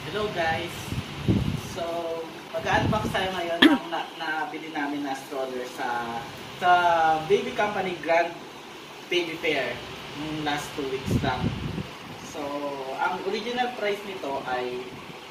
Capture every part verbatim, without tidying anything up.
Hello guys! So, mag-unbox tayo ngayon ng na nabili namin na stroller sa sa baby company Grand Baby Fair yung last two weeks lang. So, ang original price nito ay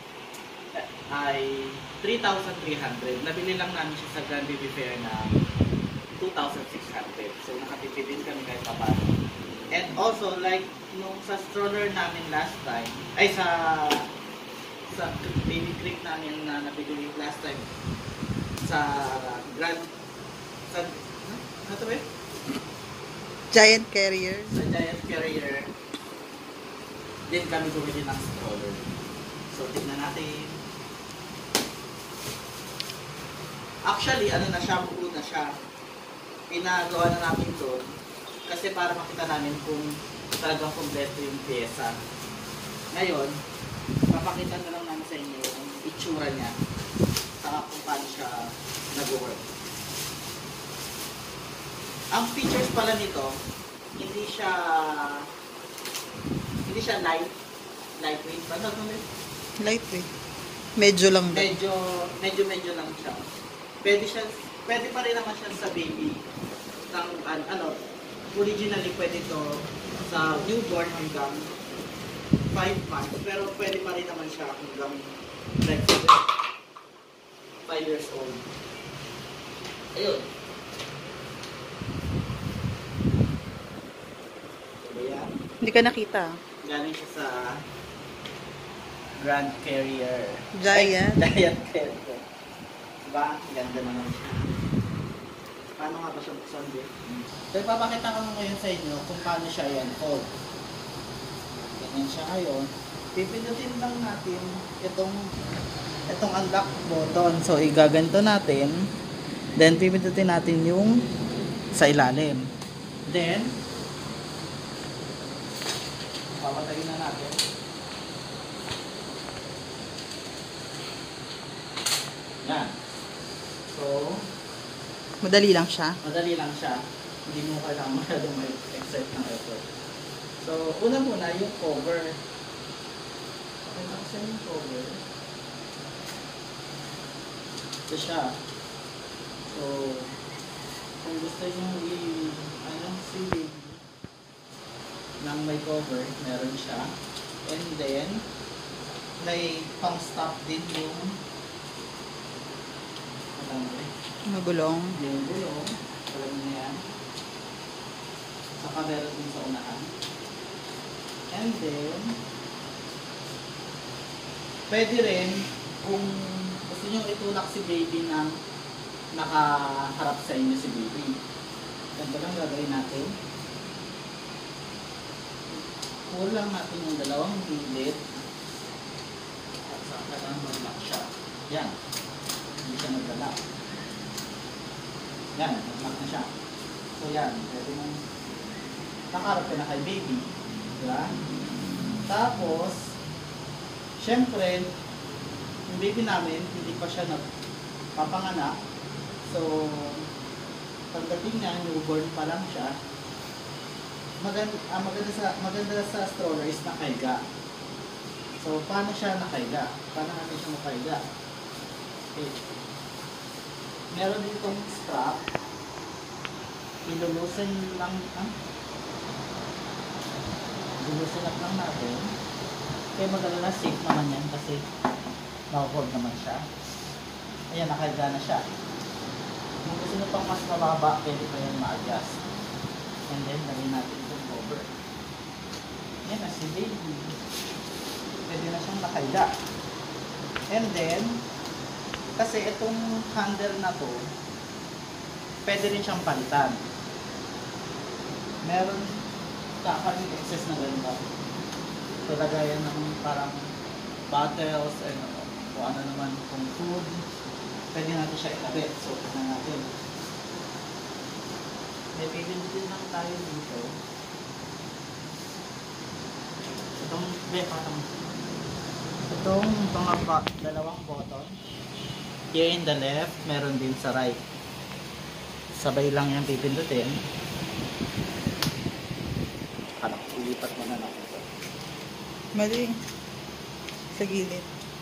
ay three thousand three hundred. Nabili lang namin siya sa Grand Baby Fair na two thousand six hundred. So, nakatipid din kami kahit paano. And also, like nung sa stroller namin last time, ay sa sa baby crate namin na nabili last time sa Grand sa ano to ba? Giant Carrier. Sa Giant Carrier din kami bumili ng stroller. So tignan natin. Actually ano na siya, buo na siya. Pinagawa na namin doon kasi para makita namin kung talagang kompleto yung pyesa. Ngayon papakita na lang namin sa inyo yung itsura niya saka kung paano siya nag-work. Ang features pala nito, hindi siya hindi siya light lightweight pa no? Lightweight. Medyo lang ba? Medyo medyo medyo lang siya. Pwede siya pwede pa rin naman siya sa baby. Ng ano, originally pwede to sa newborn hanggang five months, pero pwede pa rin naman siya hanggang like five years old. Ayun. So, yan. Hindi ka nakita. Galing siya sa Grand Carrier. Giant. Ay, Giant Carrier. Diba? Ganda naman siya. Paano nga ba siya buksan din? So, ipapakita ko ngayon sa inyo kung paano siya yan fold. Ganyan siya ngayon. Pipindutin lang natin itong itong unlock button. So, igaganto natin. Then, pipindutin natin yung sa ilalim. Then, papatayin na natin. Yan. So, Madali lang siya. madali lang siya. Hindi mo kailangan masyadong mag-excite ng effort. So, una muna yung cover. Okay lang siya yung cover. Ito siya. So, kung gusto nyo i- ano, silid ng may cover, meron siya. And then, may pang-stop din yung alam mo eh. Magulong. Yung gulong, alam niyo yan. Saka meron din sa unahan. And then, pwede rin kung gusto nyo itulak si baby ng nakaharap sa inyo si baby. Ganito lang gagawin natin. Pull lang natin yung dalawang gilid. At saka lang mag-lock siya. Yan. Hindi siya nag-lock. Yan, nag-lock na siya. So yan, pwede mong nakaharap ka na kay baby. Diba? Tapos, syempre, yung baby namin, hindi pa siya nagpapanganak. So, pagdating niya, newborn pa lang siya. Maganda, ah, maganda, sa, maganda sa stroller is nakahiga. So, paano siya nakahiga? Paano natin siya makahiga? Okay. Meron din itong strap. Ilulusin lang, ah? Ilulusin lang natin. Kaya maganda na safe naman yan kasi naka-hold naman siya. Ayan, nakahiga na siya. Kung gusto nyo pang mas mababa, pwede pa yan ma-adjust. And then, lagyan natin itong cover. Yan na si baby. Pwede na siyang nakahiga. And then, kasi itong handle na to, pwede rin siyang palitan. Meron kakaroon excess na ganito. So, lagayan ng parang bottles, ano, kung ano naman, kung food. Pwede natin siya ikabit. So, tignan natin. May pipindutin lang tayo dito. Itong, be, patang. Itong mga ba, dalawang button. Here in the left, meron din sa right. Sabay lang yung pipindutin. Hanap, ilipat mo na natin ito. Mali. Sa gilid.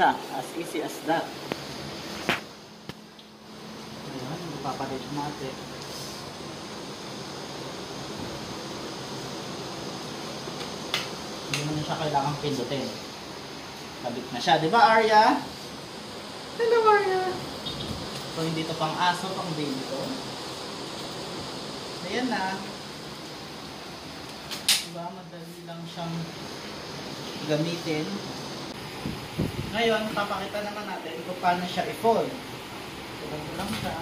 siya. As easy as that. Ayan, ipapalit natin. Hindi mo na siya kailangang pindutin. Kabit na siya. Di ba, Arya? Hello, Arya! So, hindi to pang aso, pang baby to. Ayan na. Diba, madali lang siyang gamitin. Ngayon, papakita naman natin kung paano siya i-fold. Tulan ko lang siya.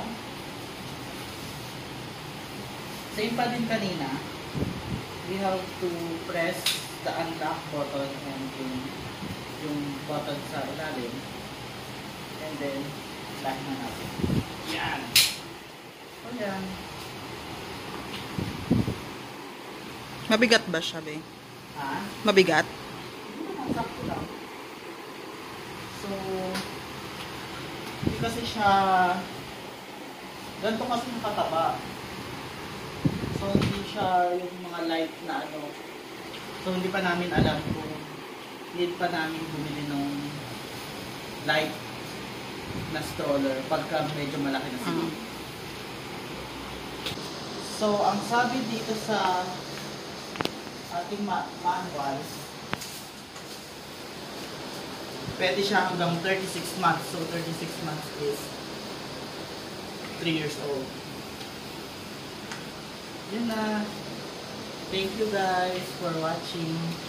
Same pa din kanina. We have to press the unlock button and yung, yung button sa ilalim. And then, lock na natin. Yan! So, yan. Mabigat ba siya, be? Ha? Mabigat? Hindi naman, sakto lang. So, hindi kasi siya ganito kasi nakataba. So, hindi siya yung mga light na ano. So, hindi pa namin alam kung need pa namin bumili ng light na stroller pagka medyo malaki na sila. Uh-huh. So, ang sabi dito sa ating ma manual, pwede siya hanggang thirty-six months. So, thirty-six months is three years old. Yun na. Thank you guys for watching.